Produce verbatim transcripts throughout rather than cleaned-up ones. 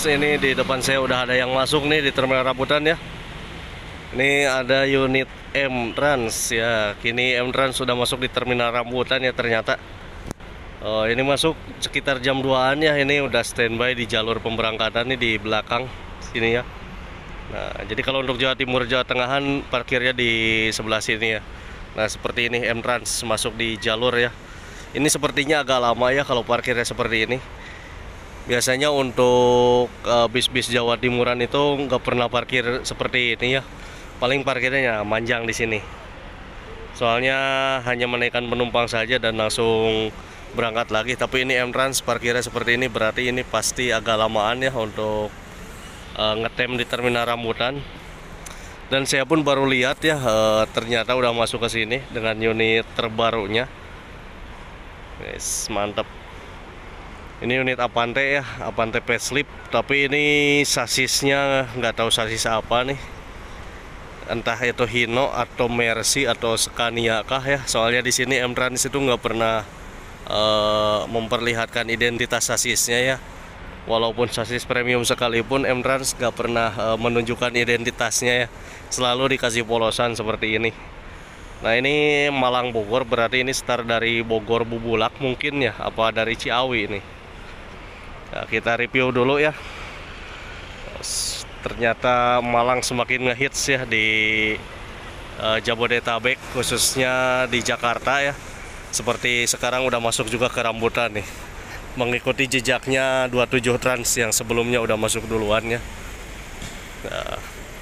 ini di depan saya udah ada yang masuk nih di terminal rambutan ya. Ini ada unit M-Trans ya. Kini M-Trans sudah masuk di terminal rambutan ya ternyata. Oh, ini masuk sekitar jam duaan ya. Ini udah standby di jalur pemberangkatan nih di belakang sini ya. Nah, jadi kalau untuk Jawa Timur, Jawa Tengahan parkirnya di sebelah sini ya. Nah, seperti ini M-Trans masuk di jalur ya. Ini sepertinya agak lama ya kalau parkirnya seperti ini. Biasanya untuk uh, bis-bis Jawa Timuran itu nggak pernah parkir seperti ini ya. Paling parkirnya manjang di sini. Soalnya hanya menaikkan penumpang saja dan langsung berangkat lagi. Tapi ini M-Trans parkirnya seperti ini, berarti ini pasti agak lamaan ya untuk uh, ngetem di terminal rambutan. Dan saya pun baru lihat ya, uh, ternyata udah masuk ke sini dengan unit terbarunya. Guys, mantap. Ini unit Avante ya, Avante facelift, tapi ini sasisnya nggak tahu sasis apa nih. Entah itu Hino atau Mercy atau Scania kah ya. Soalnya di sini M-Trans itu nggak pernah uh, memperlihatkan identitas sasisnya ya. Walaupun sasis premium sekalipun M-Trans nggak pernah uh, menunjukkan identitasnya ya. Selalu dikasih polosan seperti ini. Nah, ini Malang Bogor, berarti ini start dari Bogor Bubulak mungkin ya, apa dari Ciawi ini. Nah, kita review dulu ya. Ternyata Malang semakin ngehits ya di uh, Jabodetabek, khususnya di Jakarta ya. Seperti sekarang udah masuk juga ke rambutan nih, mengikuti jejaknya dua puluh tujuh Trans yang sebelumnya udah masuk duluan ya. Nah,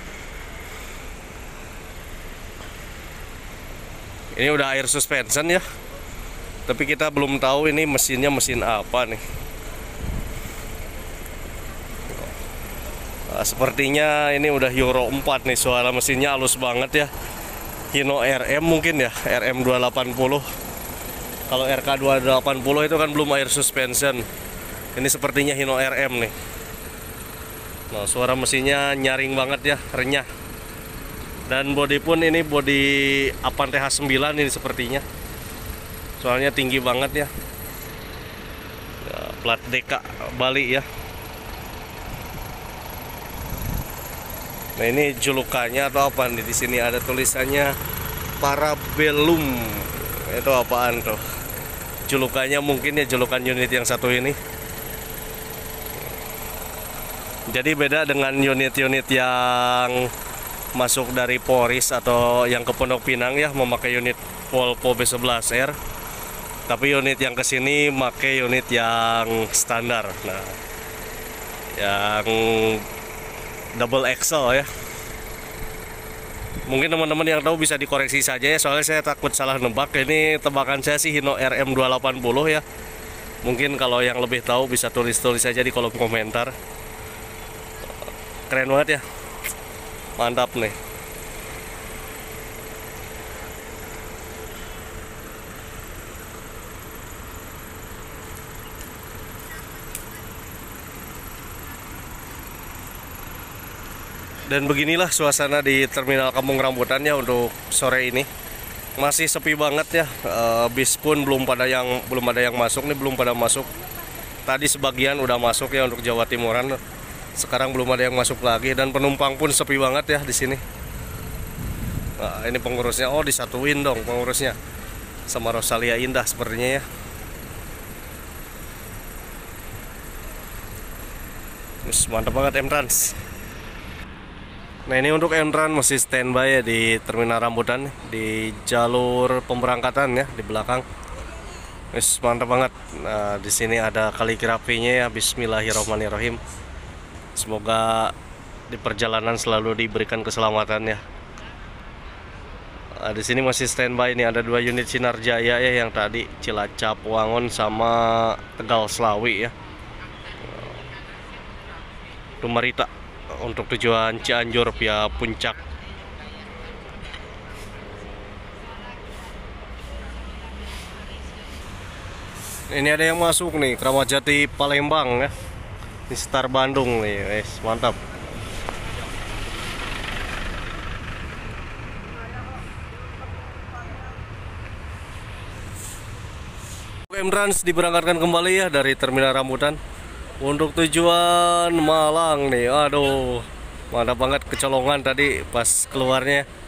ini udah air suspension ya, tapi kita belum tahu ini mesinnya mesin apa nih. Nah, sepertinya ini udah Euro empat nih, suara mesinnya halus banget ya. Hino R M mungkin ya, R M dua delapan nol. Kalau R K dua delapan nol itu kan belum air suspension. Ini sepertinya Hino R M nih. Nah, suara mesinnya nyaring banget ya, renyah. Dan bodi pun ini bodi Avante H sembilan ini sepertinya. Soalnya tinggi banget ya. Ya, plat D K Bali ya. Nah, ini julukannya atau apa nih? Di sini ada tulisannya Parabellum. Itu apaan tuh? Julukannya mungkin ya, julukan unit yang satu ini. Jadi beda dengan unit-unit yang masuk dari Poris atau yang ke Pondok Pinang ya, memakai unit Volvo B sebelas R. Tapi unit yang kesini pakai unit yang standar. Nah, yang double axle ya. Mungkin teman-teman yang tahu bisa dikoreksi saja ya, soalnya saya takut salah nebak. Ini tebakan saya sih Hino R M dua delapan nol ya. Mungkin kalau yang lebih tahu bisa tulis-tulis saja di kolom komentar. Keren banget ya. Mantap nih. Dan beginilah suasana di terminal Kampung Rambutan ya untuk sore ini. Masih sepi banget ya. E, bis pun belum pada yang belum ada yang masuk nih, belum pada masuk. Tadi sebagian udah masuk ya untuk Jawa Timuran. Sekarang belum ada yang masuk lagi, dan penumpang pun sepi banget ya di sini. Nah, ini pengurusnya. Oh, disatuin dong pengurusnya sama Rosalia Indah sepertinya ya. Terus mantap banget M-Trans. Nah, ini untuk M-Trans masih standby ya di terminal rambutan, di jalur pemberangkatan ya di belakang. Wis mantap banget. Nah, di sini ada kaligrafinya ya, Bismillahirrahmanirrahim. Semoga di perjalanan selalu diberikan keselamatan ya. Nah, di sini masih standby, ini ada dua unit Sinar Jaya ya, yang tadi Cilacap Wangon sama Tegal Slawi ya. Tumarita untuk tujuan Cianjur via Puncak. Ini ada yang masuk nih, Kramat Jati Palembang ya. Ini Star Bandung nih, guys, mantap. M-Trans diberangkatkan kembali ya dari terminal rambutan. Untuk tujuan Malang nih, aduh, mantap banget kecolongan tadi pas keluarnya.